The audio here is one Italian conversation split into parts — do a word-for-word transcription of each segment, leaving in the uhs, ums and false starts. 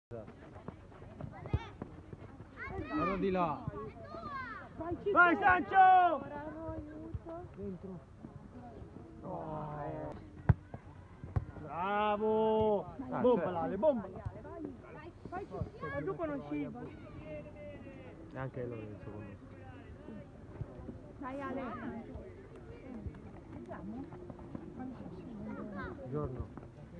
Guarda di là. Vai Sancho! Dentro. Oh. Bravo! Ah, Bomba certo. Lale, bomba! Ma tu conosci? E anche loro il secondo. Dai Ale. Buongiorno.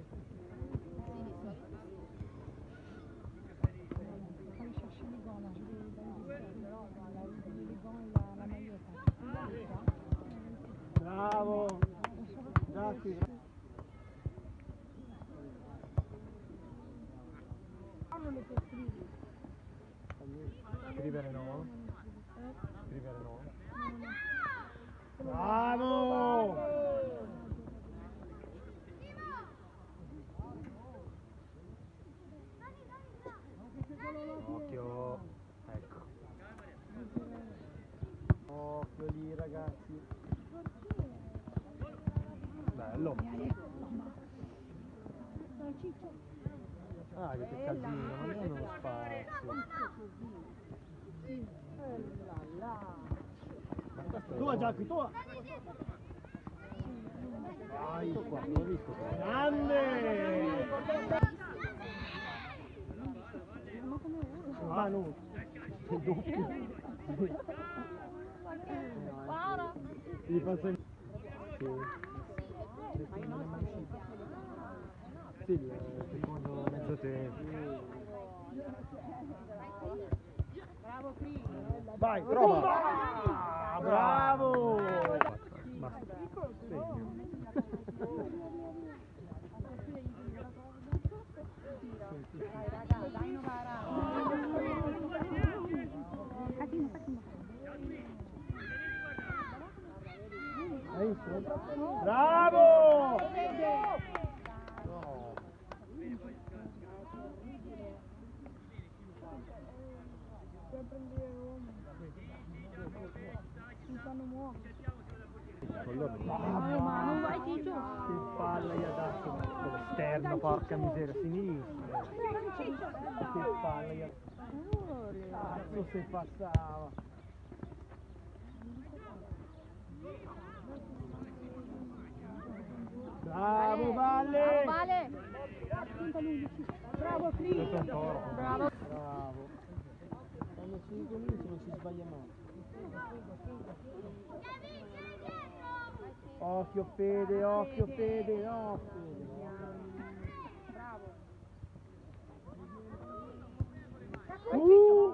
Bravo! Grazie! Scrivere no? Scrivere no? Bravo! Occhio. Ecco. Occhio lì ragazzi! Bello. Ah, che casino, ma non hanno lo spazio. Ma questo è Tua Giacchi, tua! Vai, qua, l'ho visto qua. Grande! Manu! Il doppio! Guarda. Gli passa in... Sì. Sì, il secondo mezzo tempo. Bravo Cri. Vai, prova! Ah, bravo! Basta. Segno. Dai raga, dai Novara. Hai visto? Bravo! No. Ma non vai Ciccio. Che palla gli ha dato l'esterno, porca miseria, sinistra. Che palla gli ha dato. Cazzo se passava. Bravo Valle! Vale. Bravo Cri. Questo è un toro. Bravo. Bravo. Quando si ricomincia non si sbaglia mai. Occhio Fede, occhio Fede, no Fede. Bravo. Uh!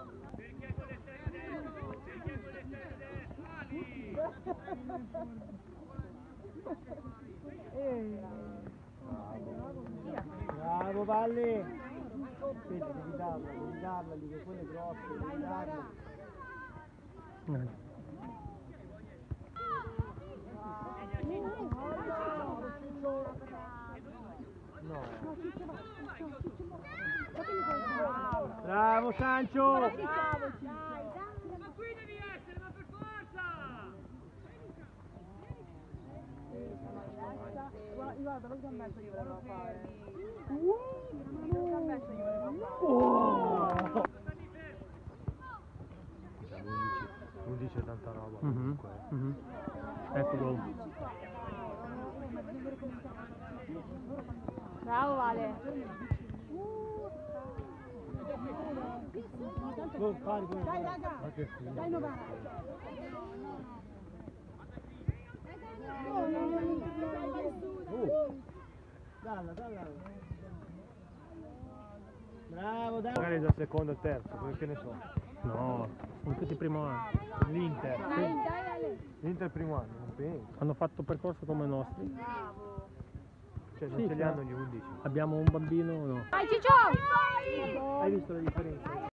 Bravo Valle! Fede, devi darla, devi darla lì, che quella è grossa, devi darla. No. Bravo Sancho! Bravo, dai, dai. Ma qui devi essere, ma per forza! Guarda, lo gambetto gli voleva fare. Lo gambetto gli voleva fare. Oh! undici e tanta roba. Mhm, Comunque. mhm. Ecco gol. Bravo Vale. Gol, pari, gol. Dai raga. Ma che figo. Dai Novara. Oh. Dalla, dalla. Bravo, dai. Magari da secondo e terzo, perché ne so. No, sono tutti primo anno. L'Inter. Dai, dai Ale. L'Inter primo anno, non penso. Hanno fatto percorso come i nostri. Bravo. Cioè non Sì, ce li sì. hanno gli undici. Abbiamo un bambino, no. Vai Ciccio! Hai visto la differenza?